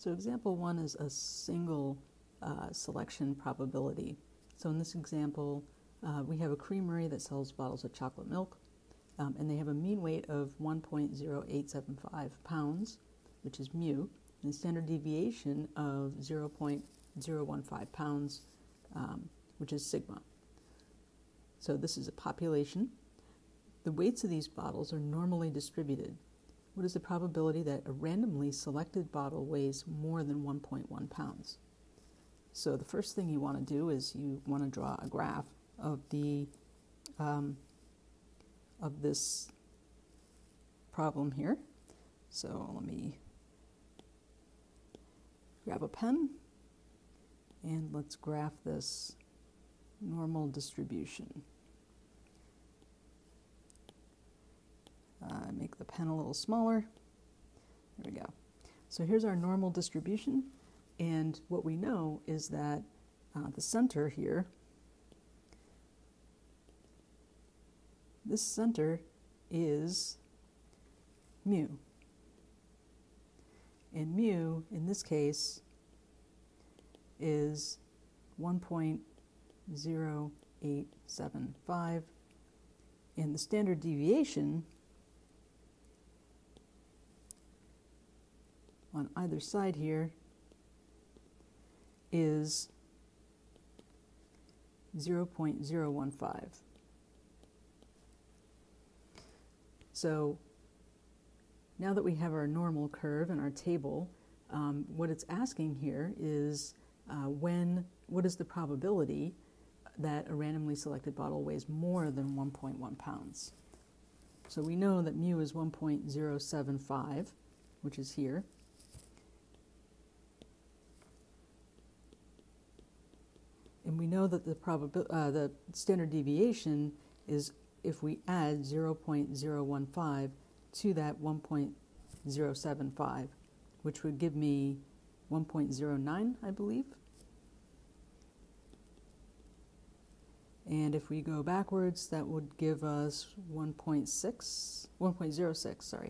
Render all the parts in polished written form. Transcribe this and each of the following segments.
So example 1 is a single selection probability. So in this example, we have a creamery that sells bottles of chocolate milk, and they have a mean weight of 1.0875 pounds, which is mu, and a standard deviation of 0.015 pounds, which is sigma. So this is a population. The weights of these bottles are normally distributed. What is the probability that a randomly selected bottle weighs more than 1.1 pounds? So the first thing you want to do is you want to draw a graph of the of this problem here. So let me grab a pen and let's graph this normal distribution. Make the pen a little smaller. There we go. So here's our normal distribution, and what we know is that the center here, this center is mu, and mu in this case is 1.0875, and the standard deviation on either side here is 0.015. So now that we have our normal curve and our table, what it's asking here is what is the probability that a randomly selected bottle weighs more than 1.1 pounds? So we know that mu is 1.075, which is here. And we know that the standard deviation is if we add 0.015 to that 1.075, which would give me 1.09, I believe. And if we go backwards, that would give us 1.06, sorry,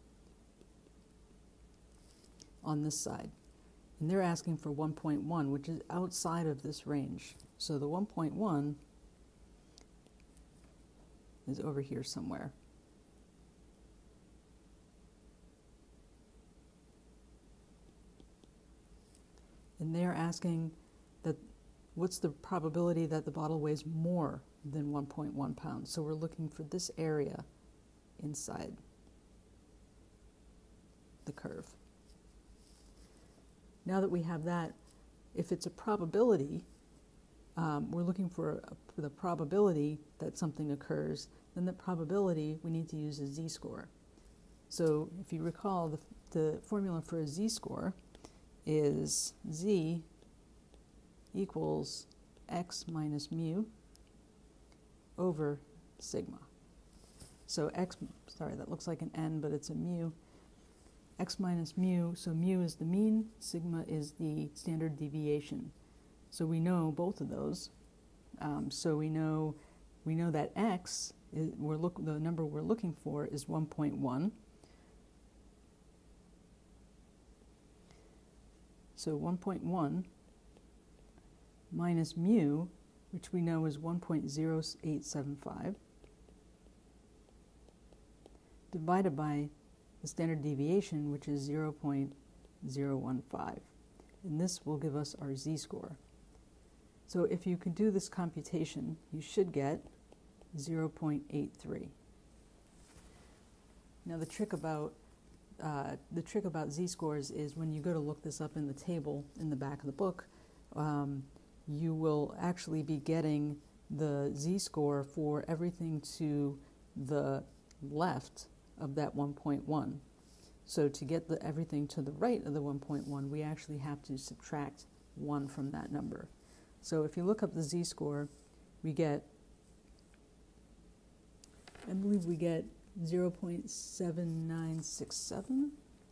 on this side. And they're asking for 1.1, which is outside of this range. So the 1.1 is over here somewhere. And they're asking that what's the probability that the bottle weighs more than 1.1 pounds. So we're looking for this area inside the curve. Now that we have that, if it's a probability, we're looking for the probability that something occurs, then the probability we need to use a z-score. So if you recall, the formula for a z-score is z equals x minus mu over sigma. So that looks like an n, but it's a mu. X minus mu, so mu is the mean, sigma is the standard deviation. So we know both of those. So we know that x, the number we're looking for is 1.1. So 1.1 minus mu, which we know is 1.0875, divided by the standard deviation, which is 0.015. And this will give us our z-score. So if you can do this computation, you should get 0.83. Now the trick about z-scores is when you go to look this up in the table in the back of the book, you will actually be getting the z-score for everything to the left of that 1.1. So to get everything to the right of the 1.1, we actually have to subtract 1 from that number. So if you look up the z-score, we get, I believe we get 0.7967.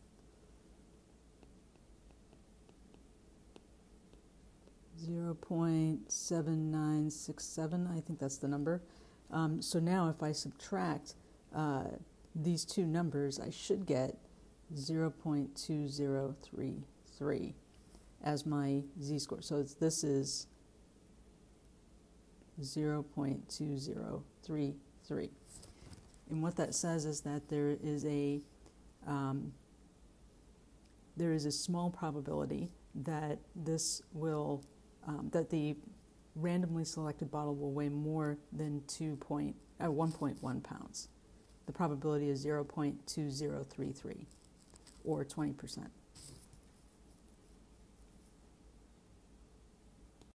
.7967, I think that's the number. So now if I subtract these two numbers, I should get 0.2036. 0.203 as my z-score. So this is 0.2033. And what that says is that there is a small probability that this will that the randomly selected bottle will weigh more than 1.1 pounds. The probability is 0.2033, or 20%.